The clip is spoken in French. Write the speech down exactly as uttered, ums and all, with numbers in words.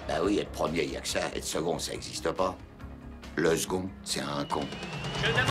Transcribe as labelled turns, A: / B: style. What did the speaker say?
A: Bah oui, être premier, il y a que ça. Être second, ça existe pas. Le second, c'est un con.